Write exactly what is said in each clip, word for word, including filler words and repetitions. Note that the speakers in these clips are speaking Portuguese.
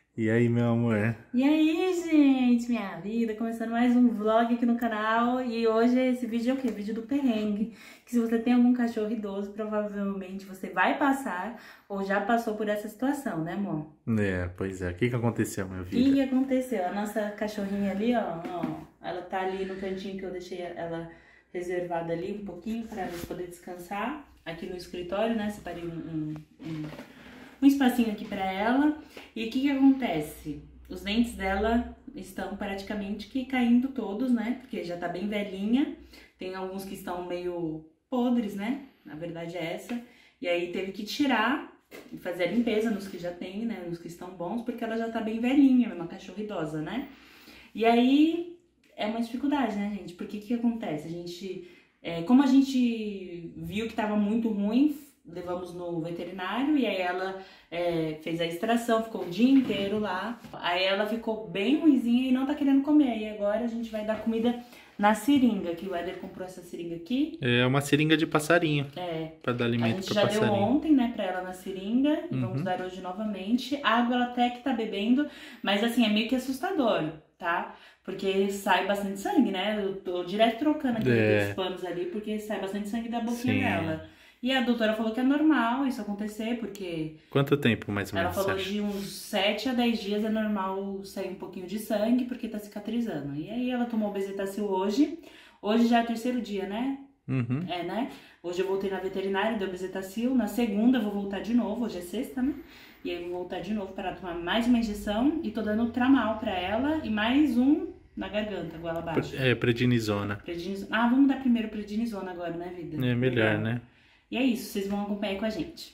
E aí, meu amor? E aí, gente, minha vida, começando mais um vlog aqui no canal. E hoje esse vídeo é o quê? Vídeo do perrengue. Que se você tem algum cachorro idoso, provavelmente você vai passar ou já passou por essa situação, né, amor? É, pois é. O que que aconteceu, minha O que que vida? aconteceu? A nossa cachorrinha ali, ó, ó, ela tá ali no cantinho que eu deixei ela reservada ali um pouquinho pra ela poder descansar. Aqui no escritório, né? Separei um, um, um, um espacinho aqui pra ela. E o que que acontece? Os dentes dela estão praticamente que caindo todos, né? Porque já tá bem velhinha. Tem alguns que estão meio podres, né? Na verdade é essa. E aí teve que tirar e fazer a limpeza nos que já tem, né? Nos que estão bons, porque ela já tá bem velhinha, é uma cachorra idosa, né? E aí é uma dificuldade, né, gente? Porque o que acontece? A gente, é, como a gente viu que tava muito ruim, levamos no veterinário e aí ela é, fez a extração, ficou o dia inteiro lá. Aí ela ficou bem ruizinha e não tá querendo comer. E agora a gente vai dar comida na seringa, que o Éder comprou essa seringa aqui. É uma seringa de passarinho. É. Pra dar A alimento gente pra já passarinho. deu ontem, né, pra ela na seringa e Uhum. vamos dar hoje novamente. A água ela até que tá bebendo, mas assim, é meio que assustador, tá? Porque sai bastante sangue, né? Eu tô direto trocando aqui É. os panos ali, porque sai bastante sangue da boquinha Sim. dela. E a doutora falou que é normal isso acontecer, porque Quanto tempo, mais ou ela menos, falou você acha? de uns sete a dez dias é normal sair um pouquinho de sangue, porque tá cicatrizando. E aí ela tomou Bezetacil hoje. Hoje já é o terceiro dia, né? Uhum. É, né? Hoje eu voltei na veterinária, deu Bezetacil. Na segunda eu vou voltar de novo, hoje é sexta, né? E aí eu vou voltar de novo para ela tomar mais uma injeção. E tô dando Tramal pra ela e mais um na garganta, goela abaixo. É, prednisona. Prednisona. Ah, vamos dar primeiro prednisona agora, né, vida? É melhor, Legal. né? E é isso, vocês vão acompanhar aí com a gente.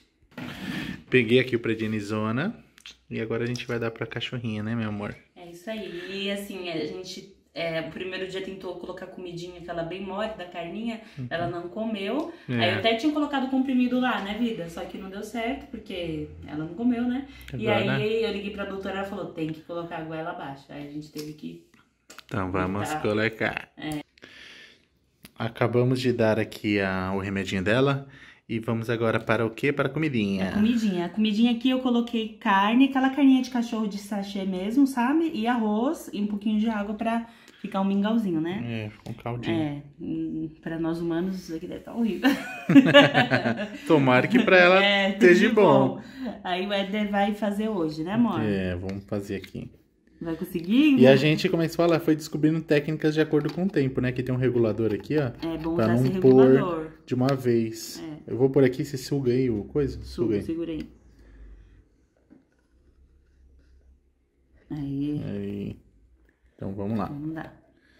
Peguei aqui o prednisona e agora a gente vai dar pra cachorrinha, né, meu amor? É isso aí. E assim, a gente... É, o primeiro dia tentou colocar comidinha, aquela bem mole da carninha, uhum. Ela não comeu. É. Aí eu até tinha colocado comprimido lá, né, vida? Só que não deu certo, porque ela não comeu, né? Agora, e aí né? Eu liguei pra doutora, ela falou, tem que colocar a goela abaixo. Aí a gente teve que... Então vamos botar. Colocar. É. Acabamos de dar aqui a, o remedinho dela. E vamos agora para o quê? Para a comidinha. A comidinha. A comidinha aqui eu coloquei carne, aquela carninha de cachorro de sachê mesmo, sabe? E arroz e um pouquinho de água pra ficar um mingauzinho, né? É, um caldinho. É, pra nós humanos isso aqui deve estar horrível. Tomara que pra ela é, esteja bom. bom. Aí o Éder vai fazer hoje, né, amor? É, vamos fazer aqui. Vai conseguir? E a gente, como é que se fala? Foi descobrindo técnicas de acordo com o tempo, né? Que tem um regulador aqui, ó. É bom pra usar não esse pôr regulador. De uma vez. É. Eu vou por aqui, você suga aí o coisa? Suga aí. Segurei. Aí. Aí. Então vamos lá. Vamos lá.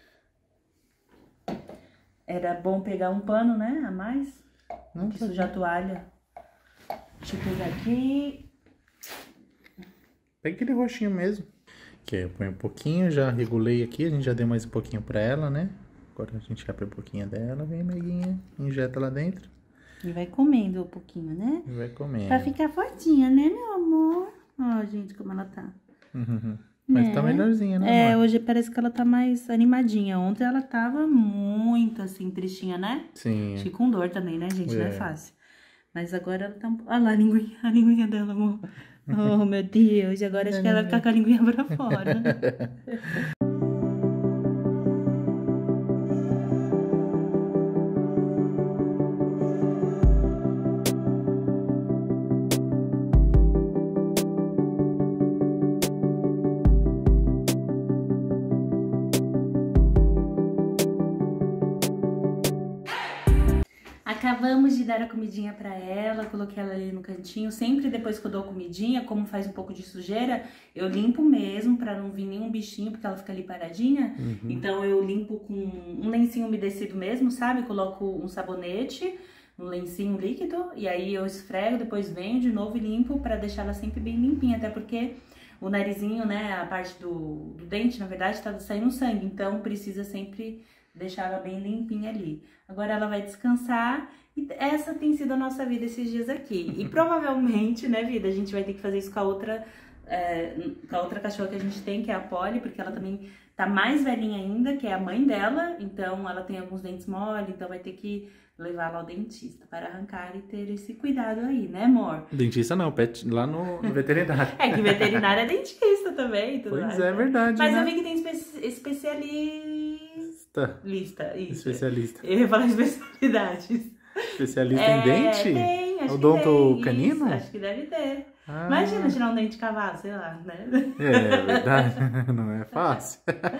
Era bom pegar um pano, né? A mais. Não que sujar a toalha. Deixa eu pegar aqui. Pega aquele roxinho mesmo. Aqui, eu ponho um pouquinho, já regulei aqui, a gente já deu mais um pouquinho pra ela, né? Agora a gente abre um pouquinho dela, vem, meiguinha, injeta lá dentro. E vai comendo um pouquinho, né? E vai comendo. Pra ficar fortinha, né, meu amor? Ó, gente, como ela tá. Uhum. Mas é. Tá melhorzinha, né, É, amor? hoje parece que ela tá mais animadinha. Ontem ela tava muito, assim, tristinha, né? Sim. Acho que com dor também, né, gente? É. Não é fácil. Mas agora ela tá... Olha lá a linguinha, a linguinha dela, amor. Oh, meu Deus. Agora acho que ela vai ficar com a linguinha pra fora. Acabamos de dar a comidinha pra ela, coloquei ela ali no cantinho. Sempre depois que eu dou a comidinha, como faz um pouco de sujeira, eu limpo mesmo pra não vir nenhum bichinho, porque ela fica ali paradinha. Uhum. Então eu limpo com um lencinho umedecido mesmo, sabe? Coloco um sabonete, um lencinho líquido, e aí eu esfrego, depois venho de novo e limpo pra deixar ela sempre bem limpinha, até porque o narizinho, né, a parte do, do dente, na verdade, tá saindo sangue, então precisa sempre deixar ela bem limpinha ali. Agora ela vai descansar e essa tem sido a nossa vida esses dias aqui. E provavelmente, né, vida, a gente vai ter que fazer isso com a outra, é, com a outra cachorra que a gente tem, que é a Polly, porque ela também tá mais velhinha ainda, que é a mãe dela, então ela tem alguns dentes mole, então vai ter que levar lá ao dentista para arrancar e ter esse cuidado aí, né, amor? Dentista não, pet lá no, no veterinário. É que veterinário é dentista também. Tudo Pois mais, é, né? verdade, Mas né? eu vi que tem espe especialista. Lista, isso. Especialista. Eu ia falar especialidades. Especialista É, em dente? tem, acho Odonto que tem. canino? Isso, acho que deve ter. Ah. Imagina tirar um dente de cavalo, sei lá, né? É, verdade. Não é fácil.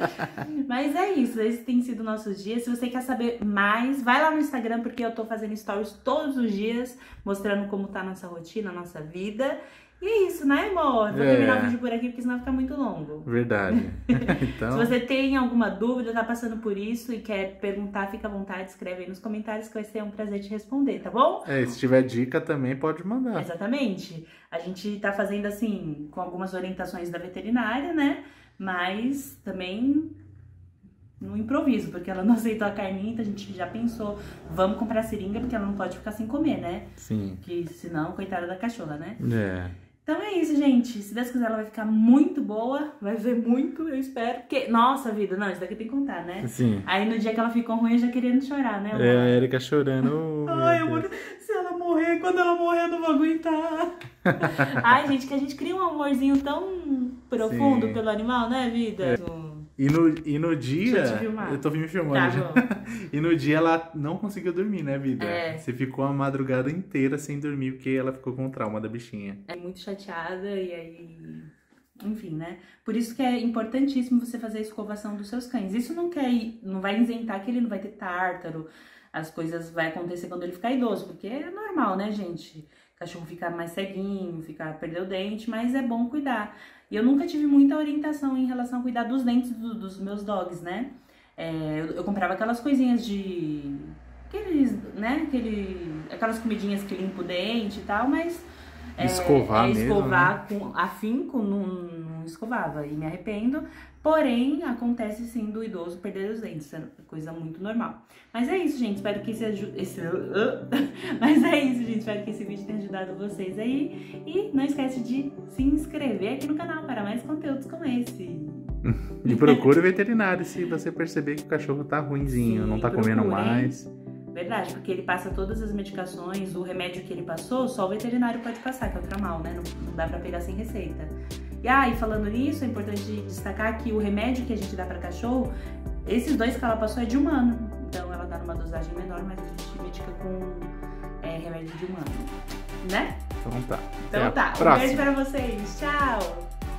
Mas é isso, esse tem sido o nosso dia. Se você quer saber mais, vai lá no Instagram, porque eu tô fazendo stories todos os dias, mostrando como tá a nossa rotina, a nossa vida. E é isso, né, amor? Vou É. terminar o vídeo por aqui, porque senão fica muito longo. Verdade. Então... Se você tem alguma dúvida, tá passando por isso e quer perguntar, fica à vontade, escreve aí nos comentários que vai ser um prazer te responder, tá bom? É, se tiver dica também pode mandar. Exatamente. A gente tá fazendo assim, com algumas orientações da veterinária, né? Mas também no improviso, porque ela não aceitou a carninha, então a gente já pensou, vamos comprar seringa, porque ela não pode ficar sem comer, né? Sim. Que senão, coitada da cachorra, né? É. Então é isso, gente. Se Deus quiser, ela vai ficar muito boa. Vai ver muito, eu espero. Porque, nossa vida, não, isso daqui tem que contar, né? Sim. Aí no dia que ela ficou ruim, eu já querendo chorar, né, amor? É a Erika chorando. Oh, Ai, amor, se ela morrer, quando ela morrer, eu não vou aguentar. Ai, gente, que a gente cria um amorzinho tão profundo Sim. pelo animal, né, vida? É. E no, e no dia. Deixa eu te filmar. Eu tô me filmando Tá já. bom. E no dia ela não conseguiu dormir, né, vida? É. Você ficou a madrugada inteira sem dormir porque ela ficou com trauma da bichinha. É muito chateada e aí... Enfim, né? Por isso que é importantíssimo você fazer a escovação dos seus cães. Isso não quer ir, não vai isentar que ele não vai ter tártaro, as coisas vai acontecer quando ele ficar idoso, porque é normal, né, gente? O cachorro ficar mais ceguinho, ficar perder o dente, mas é bom cuidar. E eu nunca tive muita orientação em relação a cuidar dos dentes do, dos meus dogs, né? É, eu, eu comprava aquelas coisinhas de... Aqueles, né? Aquele, aquelas comidinhas que limpa o dente e tal, mas... É, Escovar é, mesmo, escovar né? com afinco, não, não escovava e me arrependo. Porém, acontece sim do idoso perder os dentes, é coisa muito normal. Mas é isso, gente, espero que esse... esse Mas é isso, gente, espero que esse vídeo tenha ajudado vocês aí. E não esquece de se inscrever aqui no canal para mais conteúdos como esse. E procure o veterinário se você perceber que o cachorro tá ruinzinho, Sim, não tá comendo procure, hein? mais. Verdade, porque ele passa todas as medicações, o remédio que ele passou, só o veterinário pode passar, que é o tramal, né? Não, não dá pra pegar sem receita. E aí, ah, falando nisso, é importante destacar que o remédio que a gente dá pra cachorro, esses dois que ela passou é de humano. Então ela tá numa dosagem menor, mas a gente medica com é, remédio de humano, né? Então tá. Então Até a tá, um próxima. beijo pra vocês, tchau!